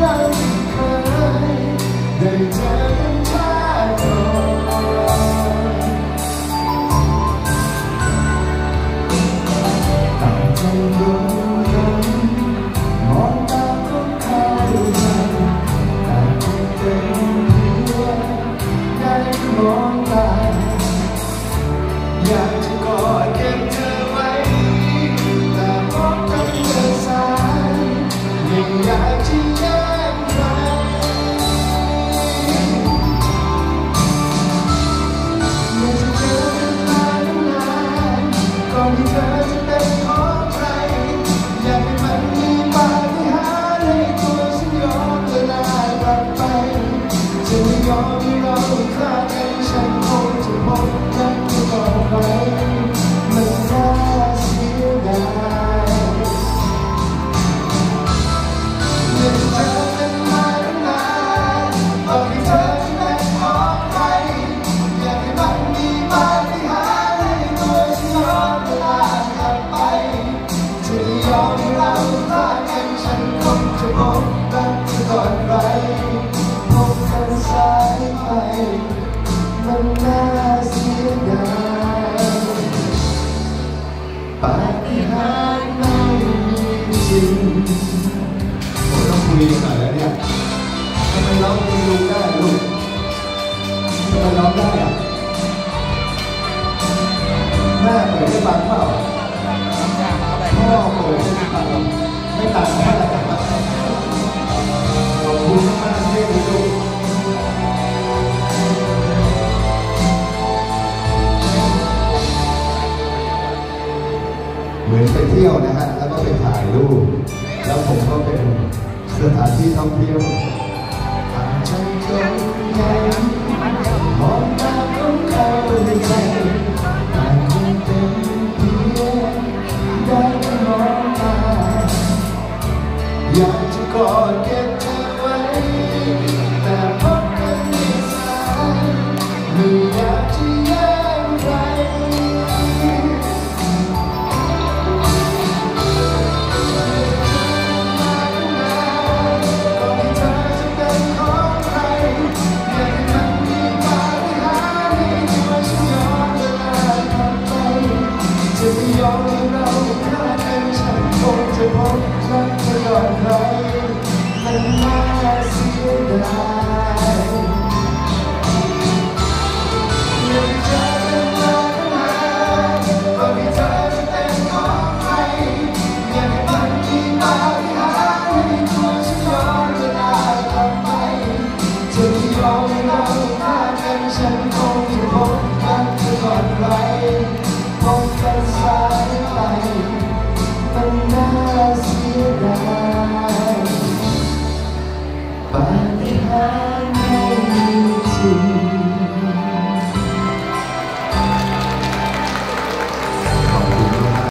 เคยได้เจอกันแค่ก่อนตั้งใจรู้กันมองตาก็เข้าใจแต่คงเป็นเพียงได้มองตาอยากจะกอดเก็บเธอไว้แต่พบกันเดินสายยังอยากจะแยกไปอยากจะเจอกันนานๆก่อนที่เธอจะเป็นของใครอยากให้มันมีปาฏิหาริย์ให้ตัวฉันย้อนเวลากลับไปจะไม่ยอมให้เราคลาดกันฉันคงจะพบกันต่อไปมันน่าเสียดายอยากจะเจอกันนานๆก่อนที่เธอจะเป็นของใครอยากให้มันมีปาฏิหาริย์ให้ตัวฉันย้อนเวลากลับไปจะไม่ยอมให้เราคลาดกันฉันคงจะพบกันก่อนใครพบกันสายไปมันน่าเสียดายปาฏิหาริย์ไม่มีจริงผมต้องคุยกันหน่อยแล้วเนี่ยทำไมร้องเพลงลูกได้ลูกทำไมร้องได้อะแม่เปิดให้ฟังเปล่าพ่อเปิดให้ฟังไม่ต่างกันเท่าไหร่กันขอบคุณมากที่ให้ดูเหมือนไปเที่ยวนะฮะแล้วก็ไปถ่ายรูปแล้วผมก็เป็นสถานที่ท่องเที่ยวอาจจะจงใหญ่มองตาของเขาในใจแต่คงเป็นเพียงได้มองตาอยากจะกอดเก็บเธอไว้แต่พบกันในสายไม่อยากจะแยกไปยอมให้เราคลาดกันฉันคงจะพบรักเธอก่อนใครมันน่าเสียดายอยากจะเจอกันนานๆก่อนที่เธอจะเป็นของใครอยากให้มันมีปาฏิหาริย์ให้ตัวฉันย้อนเวลากลับไปจะไม่ยอมให้เราคลาดกันฉันคง